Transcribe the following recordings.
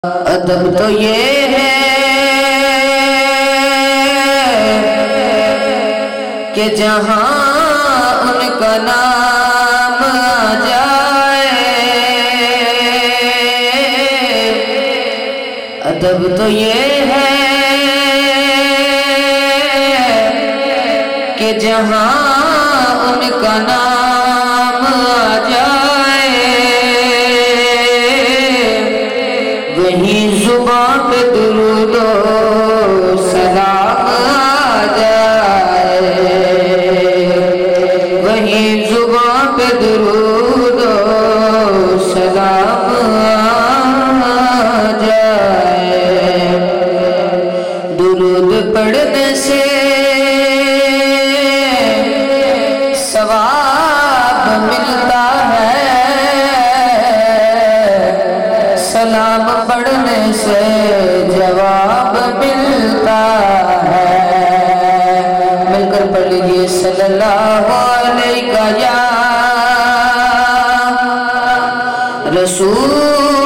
अदब तो ये है कि जहां उनका नाम आ जाए। अदब तो ये है कि जहां उनका नाम आ जाए, वहीं जुबान पे दुरूद और सलाम आ जाए, वहीं जुबान पे दुरूद और सलाम आ जाए। दुरूद पढ़ने से सवाब मिलता है, सलाम पढ़ने से जवाब मिलता है। मिलकर पढ़ लीजिए सल्लल्लाहु अलैहि या रसूल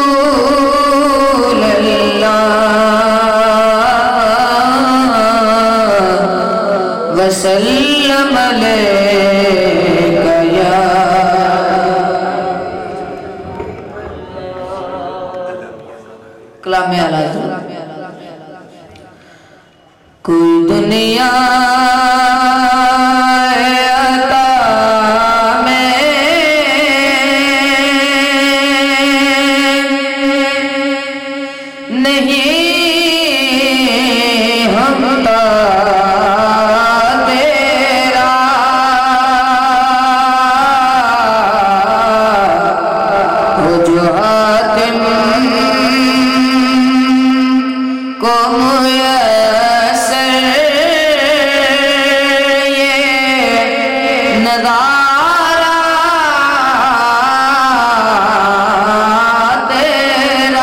अल्लाह वसल्लम अलैका या। कलाम आला कोई दुनिया अता में नहीं हमता तेरा, वो जो हातिम को मुयस्सर ये नज़ारा तेरा।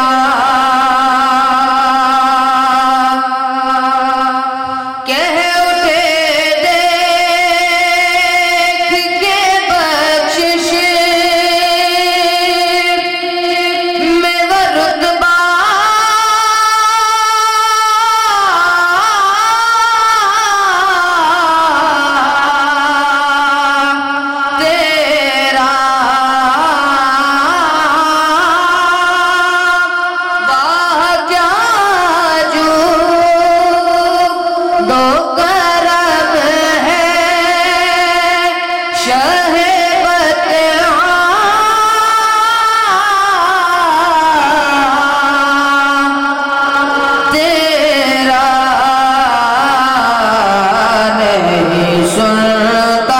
कह उठे देख के बख्शिश में वो रुतबा तेरा। वाह क्या जो दो करम है शहबत तेरा। नहीं सुनता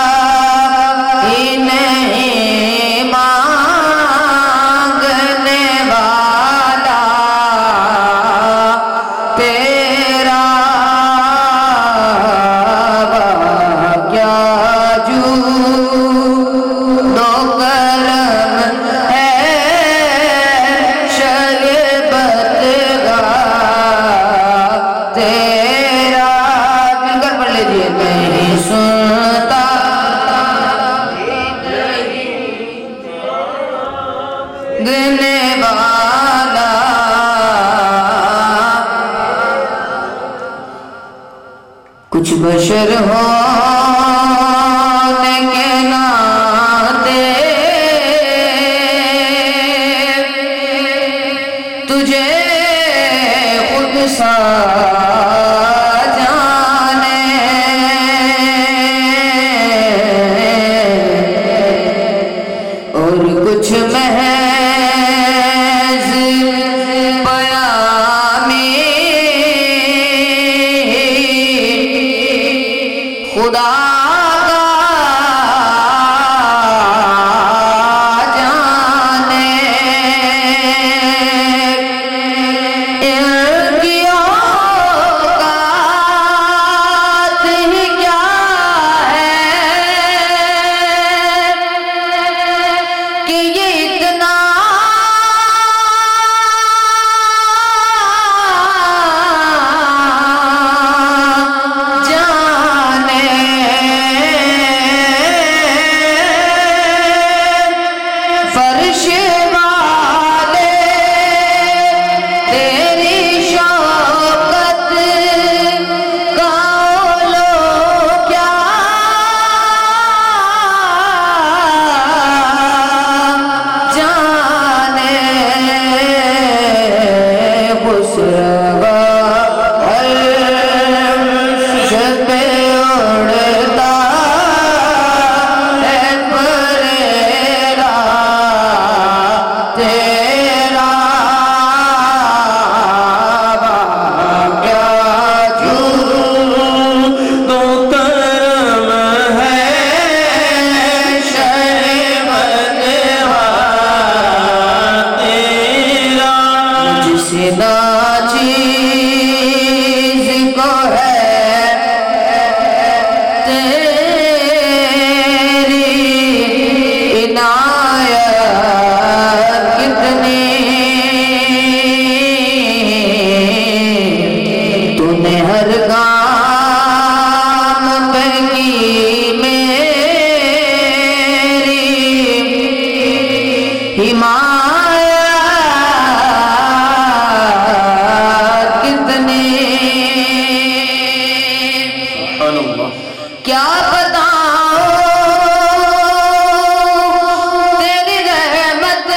नहीं मांगने वाला तेरा। क्या जू दो करम है शरबत का तेरा। मिलकर पढ़ लीजिए नहीं सुनता गने वाला कुछ बशर होने के नाते तुझे खुद सा जाने, और कुछ महज बयानी खुदा का जाने। इनकी जिसना चीज को है तेरी इनायत कितनी, तूने हर काम पे की मेरी हिमायत कितनी। क्या बताऊं तेरी रहमत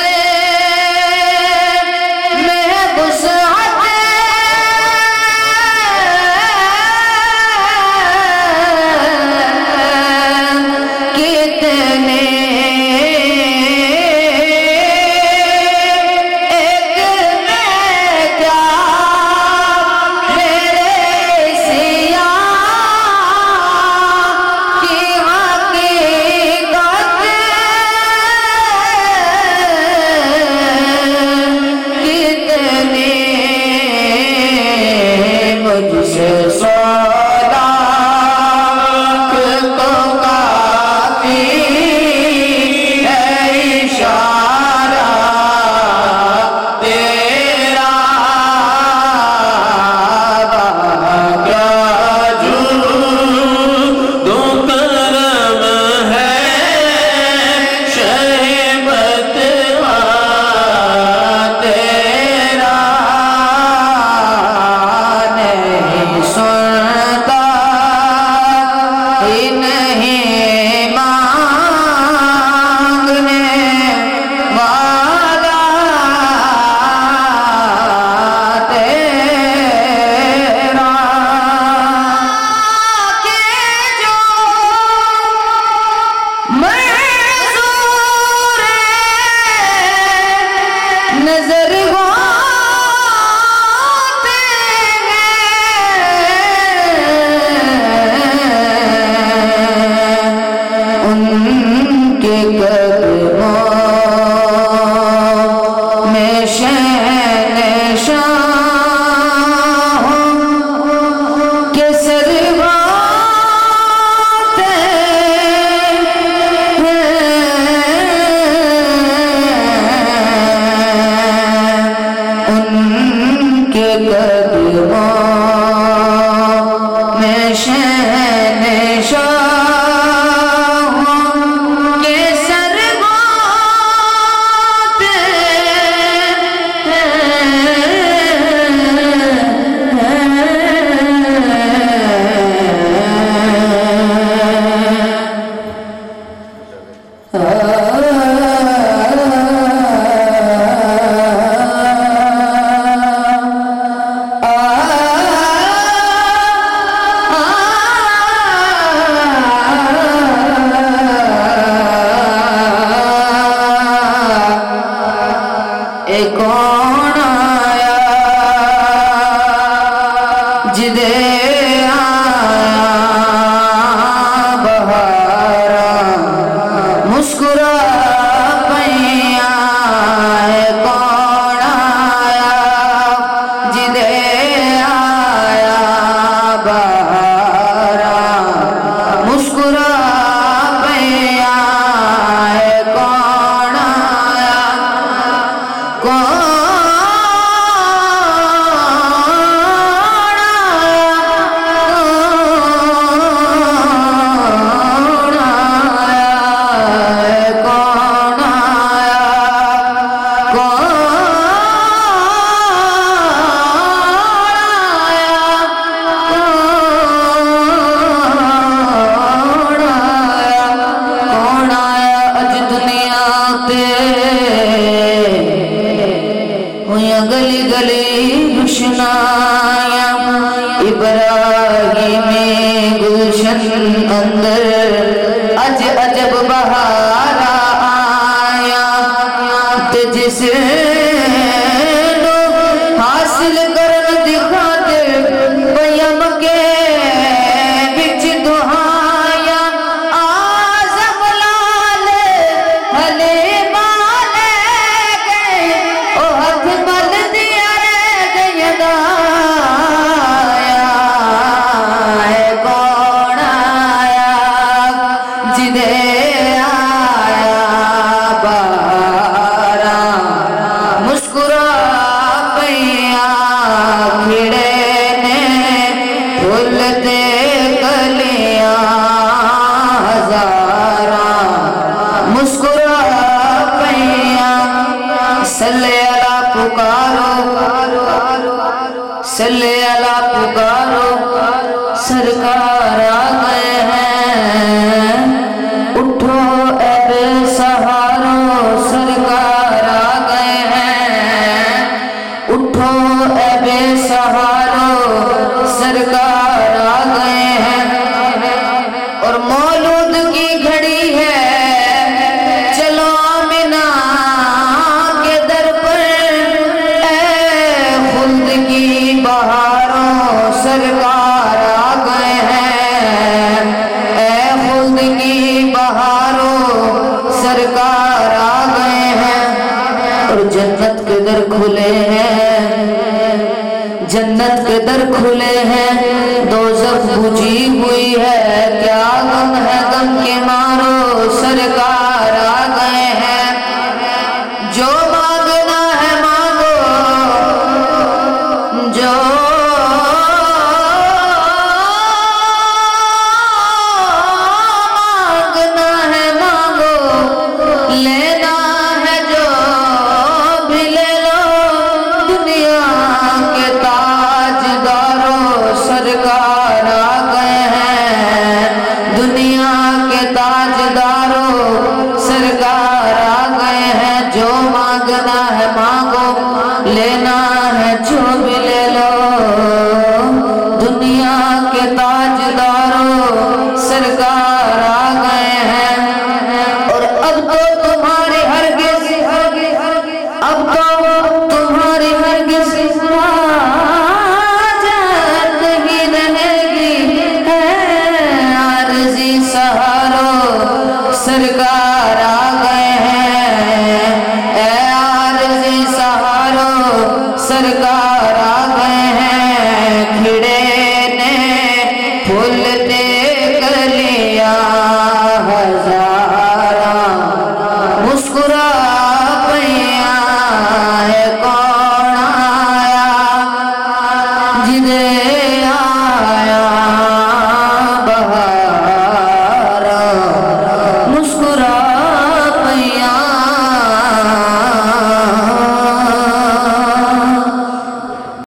में वुसअत कितने, एक में क्या मेरे सिया की हकीकत कितने, मुझसे सौदा को काफी है इशारा तेरा, क्या दो करम है शहबत तेरा नहीं सुनता ही नहीं मांगने वाला तेरा, के जो मंजूर नजर होते हैं उनके कदमों में शहंशाह के सरवाते हैं उनके कदमों में शहंशाह के सरवाते कौन आया जिदे आया बहारा मुस्कुरा पैया, कौन आया जिदे आया बहारा मुस्कुरा पैया, कौन आया कौन गली गली रुशनाया इब्राहिम गुलशन अंदर अज अजब बहारा आया, ते जिसे हासिल करन दिखाते बयम के बिच दुहाया, आज़म लाल हले माले गए ओ हथ मल दिया रे सल्ले अला पुकारो सरकार आ गए हैं। उठो ए बेसहारो सरकार आ गए हैं। उठो ए बेसहारो सरकार आ गए हैं। और मौलूद की घड़ी है, चलो आमिना के दर पर, ए खुल्द की बहारों सरकार आ गए हैं। ए खुल्द की बहारों सरकार आ गए हैं। और जन्नत के दर खुले हैं, जन्नत के दर खुले हैं, दोज़ख बुझी हुई है, क्या गम है गम के मारो सरकार आ गए हैं। जो मांगना है मांगो, जो मांगना है मांगो, लेना है जो भी ले लो। दुनिया के ताजदारों सरकार आ गए हैं। दुनिया के ताजदारों सरकार आ गए हैं। जो मांगना है मांगो, लेना है जो भी ले लो। दुनिया के ताजदारों सरकार आ गए हैं। और अब तो तुम्हारी हरगिज़, अब तो तुम्हारी हरगिज़ हाजत नहीं रहेगी। है आरज़ी सहारो सरकार आ गए हैं। ए आरज़ी सहारो सरकार आ गए हैं। खिड़े ने फूल दे कर लिया हजार